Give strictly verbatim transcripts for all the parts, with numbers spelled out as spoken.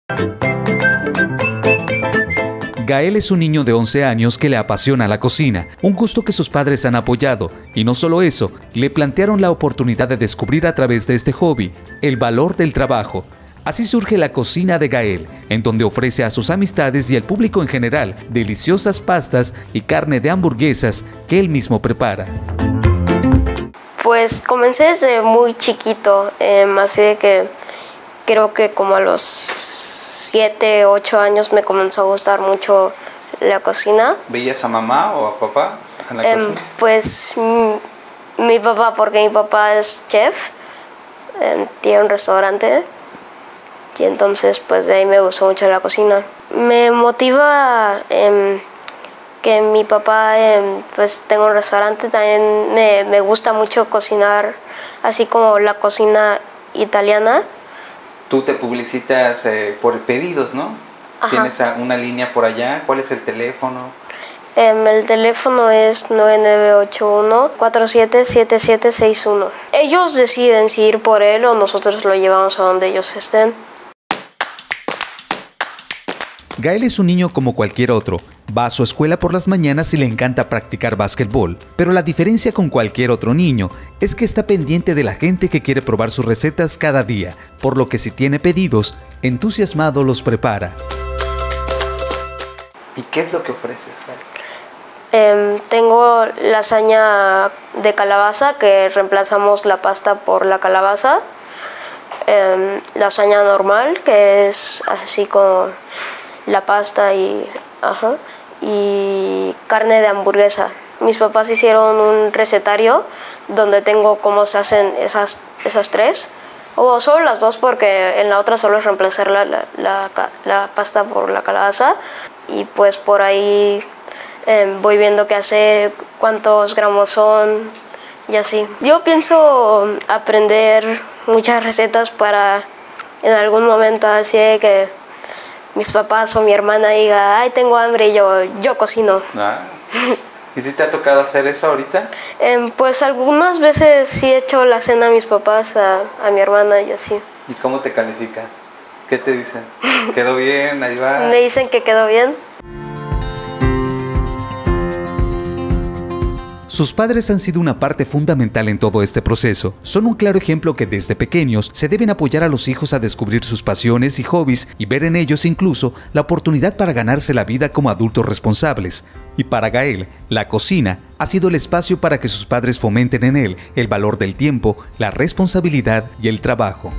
Gael es un niño de once años que le apasiona la cocina, un gusto que sus padres han apoyado, y no solo eso, le plantearon la oportunidad de descubrir a través de este hobby el valor del trabajo. Así surge la cocina de Gael, en donde ofrece a sus amistades y al público en general deliciosas pastas y carne de hamburguesas que él mismo prepara. Pues comencé desde muy chiquito, eh, así de que creo que como a los siete, ocho años me comenzó a gustar mucho la cocina. ¿Veías a mamá o a papá en la eh, cocina? Pues mi, mi papá, porque mi papá es chef, eh, tiene un restaurante. Y entonces pues de ahí me gustó mucho la cocina. Me motiva eh, que mi papá eh, pues tenga un restaurante. También me, me gusta mucho cocinar, así como la cocina italiana. Tú te publicitas eh, por pedidos, ¿no? Ajá. Tienes una línea por allá. ¿Cuál es el teléfono? Eh, el teléfono es nueve nueve ocho uno, cuatro siete siete siete seis uno. Ellos deciden si ir por él o nosotros lo llevamos a donde ellos estén. Gael es un niño como cualquier otro. Va a su escuela por las mañanas y le encanta practicar básquetbol. Pero la diferencia con cualquier otro niño es que está pendiente de la gente que quiere probar sus recetas cada día, por lo que si tiene pedidos, entusiasmado los prepara. ¿Y qué es lo que ofreces? Eh, tengo lasaña de calabaza, que reemplazamos la pasta por la calabaza. Eh, lasaña normal, que es así como la pasta y, ajá, y carne de hamburguesa. Mis papás hicieron un recetario donde tengo cómo se hacen esas, esas tres, o solo las dos porque en la otra solo es reemplazar la, la, la, la pasta por la calabaza, y pues por ahí eh, voy viendo qué hacer, cuántos gramos son y así. Yo pienso aprender muchas recetas para en algún momento así de que mis papás o mi hermana diga, ay, tengo hambre, y yo, yo cocino. Ah. ¿Y si te ha tocado hacer eso ahorita? Eh, pues algunas veces sí he hecho la cena a mis papás, a, a mi hermana y así. ¿Y cómo te califican? ¿Qué te dicen? ¿Quedó bien? Ahí va. Me dicen que quedó bien. Sus padres han sido una parte fundamental en todo este proceso. Son un claro ejemplo que desde pequeños se deben apoyar a los hijos a descubrir sus pasiones y hobbies y ver en ellos incluso la oportunidad para ganarse la vida como adultos responsables. Y para Gael, la cocina ha sido el espacio para que sus padres fomenten en él el valor del tiempo, la responsabilidad y el trabajo.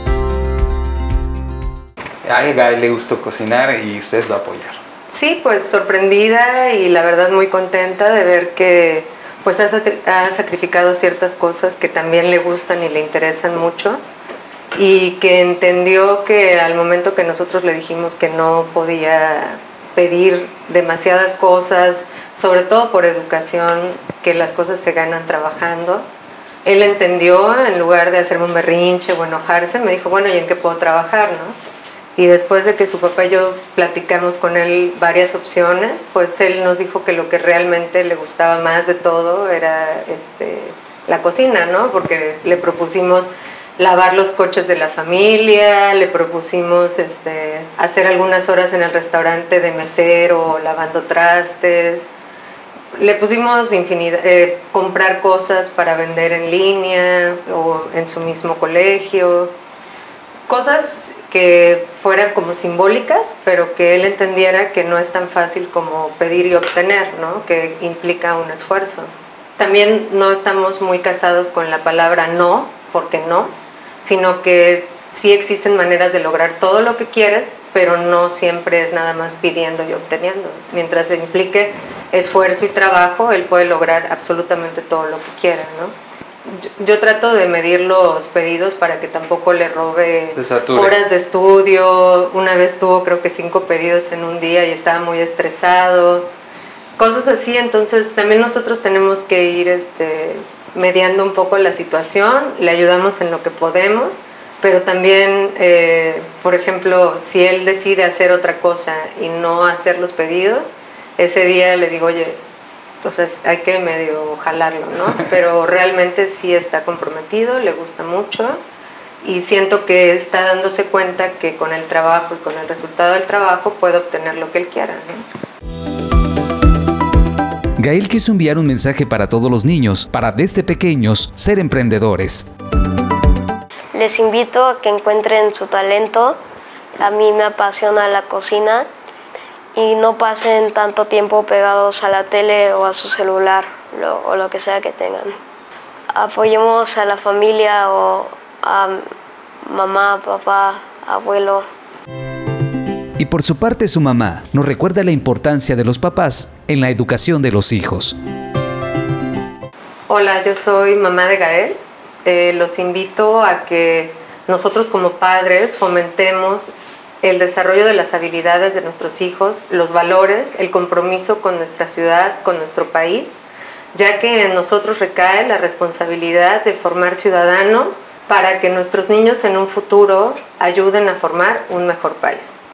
A Gael le gustó cocinar y ustedes lo apoyaron. Sí, pues sorprendida y la verdad muy contenta de ver que pues ha, ha sacrificado ciertas cosas que también le gustan y le interesan mucho, y que entendió que al momento que nosotros le dijimos que no podía pedir demasiadas cosas, sobre todo por educación, que las cosas se ganan trabajando, él entendió, en lugar de hacerme un berrinche o enojarse, me dijo, bueno, ¿y en qué puedo trabajar, no? Y después de que su papá y yo platicamos con él varias opciones, pues él nos dijo que lo que realmente le gustaba más de todo era este, la cocina, ¿no? Porque le propusimos lavar los coches de la familia, le propusimos este, hacer algunas horas en el restaurante de mesero, lavando trastes, le pusimos infinidad, eh, comprar cosas para vender en línea o en su mismo colegio, cosas que fueran como simbólicas, pero que él entendiera que no es tan fácil como pedir y obtener, ¿no? Que implica un esfuerzo. También no estamos muy casados con la palabra no, porque no, sino que sí existen maneras de lograr todo lo que quieres, pero no siempre es nada más pidiendo y obteniendo. Mientras implique esfuerzo y trabajo, él puede lograr absolutamente todo lo que quiera, ¿no? Yo, yo trato de medir los pedidos para que tampoco le robe horas de estudio. Una vez tuvo creo que cinco pedidos en un día y estaba muy estresado. Cosas así, entonces también nosotros tenemos que ir este, mediando un poco la situación, le ayudamos en lo que podemos, pero también, eh, por ejemplo, si él decide hacer otra cosa y no hacer los pedidos, ese día le digo, oye, o sea, hay que medio jalarlo, ¿no? Pero realmente sí está comprometido, le gusta mucho y siento que está dándose cuenta que con el trabajo y con el resultado del trabajo puede obtener lo que él quiera, ¿no? Gael quiso enviar un mensaje para todos los niños, para desde pequeños ser emprendedores. Les invito a que encuentren su talento. A mí me apasiona la cocina y no pasen tanto tiempo pegados a la tele o a su celular lo, o lo que sea que tengan. Apoyemos a la familia o a mamá, papá, abuelo. Y por su parte su mamá nos recuerda la importancia de los papás en la educación de los hijos. Hola, yo soy mamá de Gael. Eh, los invito a que nosotros como padres fomentemos el desarrollo de las habilidades de nuestros hijos, los valores, el compromiso con nuestra ciudad, con nuestro país, ya que en nosotros recae la responsabilidad de formar ciudadanos para que nuestros niños en un futuro ayuden a formar un mejor país.